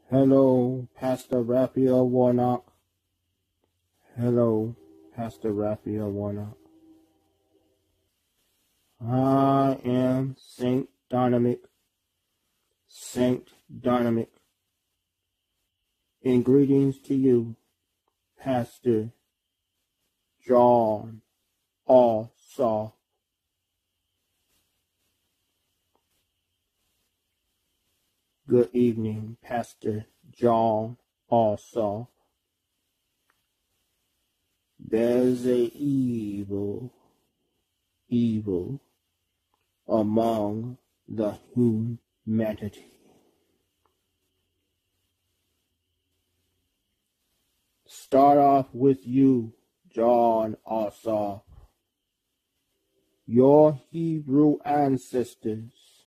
Hello, Pastor Raphael Warnock. Hello, Pastor Raphael Warnock. I am Saint Dynamic. And greetings to you, Pastor John Allsaw. Good evening, Pastor John Allsaw. There's a evil among the humanity. Start off with you, John Allsaw. Your Hebrew ancestors